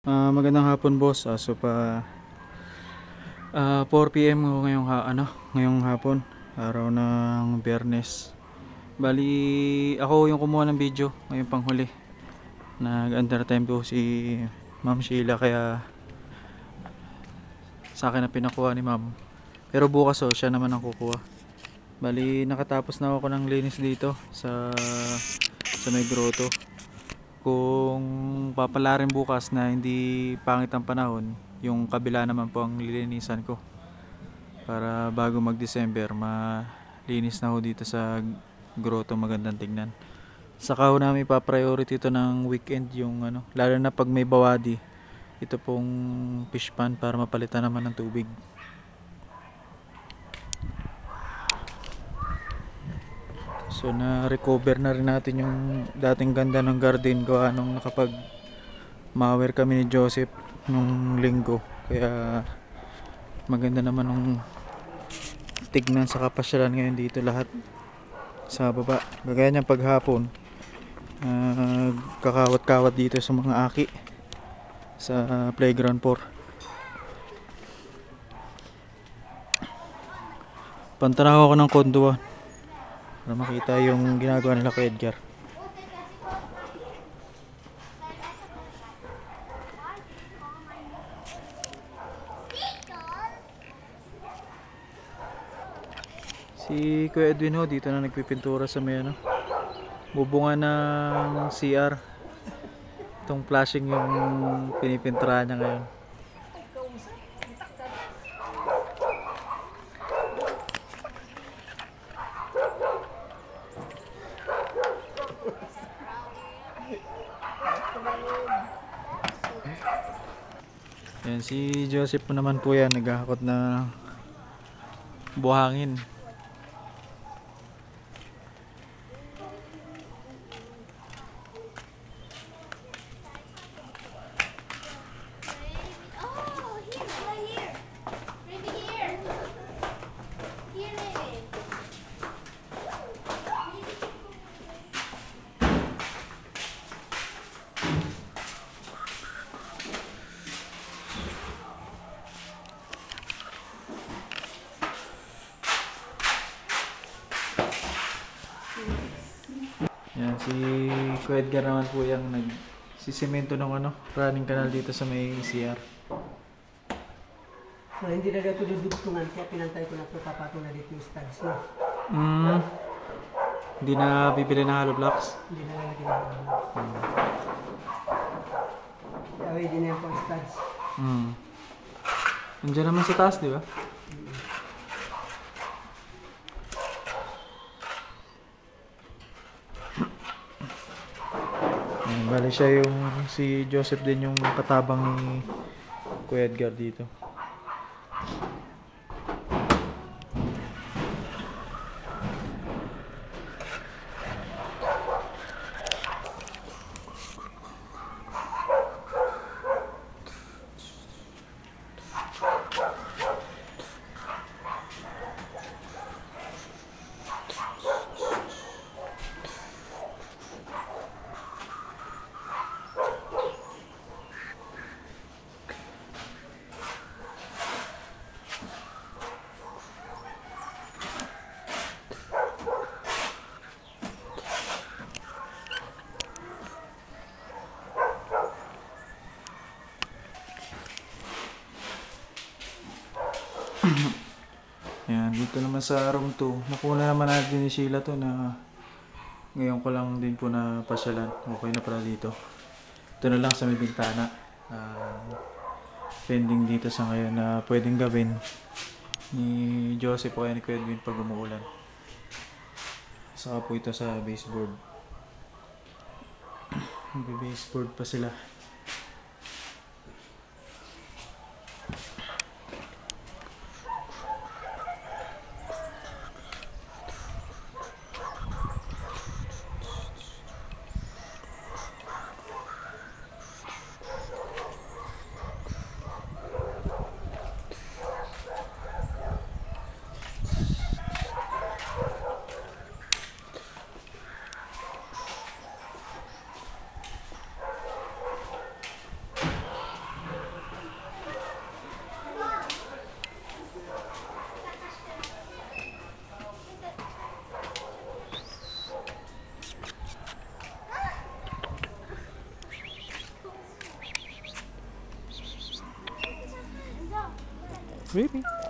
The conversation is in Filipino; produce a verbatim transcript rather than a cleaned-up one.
Ah, magandang hapon boss. Ah, so pa ah, four p m ngayong ha ano, ngayong hapon, araw ng Biyernes. Bali ako yung kumuha ng video ngayong panghuli. Nag-undertime po si Ma'am Sheila kaya sa akin na pinakuha ni Ma'am. Pero bukas oh, siya naman ang kukuha. Bali nakatapos na ako ng linis dito sa sa may grotto. Kung papala rin bukas na hindi pangit ang panahon, yung kabila naman po ang lilinisan ko para bago mag-December malinis na ho dito sa grotto, magandang tignan. Saka ho namin pa-priority ito ng weekend, yung ano, lalo na pag may bawadi, ito pong fish pan para mapalitan naman ng tubig. So na-recover na rin natin yung dating ganda ng garden ko anong nakapag mower kami ni Joseph nung linggo. Kaya maganda naman nung tignan sa kapasyalan ngayon dito lahat sa baba. Gagaya niyang paghapon, uh, kakawat-kawat dito sa mga aki sa playground four. Pantanaw ako ng kondo para makita yung ginagawa nila kay Edgar. Si Kuya Edwin ho dito na nagpipintura sa may ano, bubunga ng C R. Itong flashing yung pinipinturahan niya ngayon. Yan, si Joseph po naman po yan, naghahakot na buhangin. Yan, si Kuya Edgar naman po yung nagsisimento ng ano, running canal dito sa may C R. So, hindi na dito dudugtungan, kaya pinantay ko na ito, papatong na dito yung studs na. Mm, hindi na bibili ng hollow blocks? Hindi na lang ginagawa. Hmm. Kaya hindi na yung pang studs. Hmm. Nandiyan naman sa taas, di ba? Ayan, bali siya yung si Joseph din yung katabang ni Kuya Edgar dito. Ayan, dito naman sa room two, nakuna naman natin ni Sheila to na ngayon ko lang din po na pasyalan. Okay na pala dito. Ito na lang sa may bintana. Uh, pending dito sa ngayon na pwedeng gawin ni Joseph o kaya ni Kuya Edwin pag umuulan. Saka po ito sa baseboard. Baseboard pa sila. Really?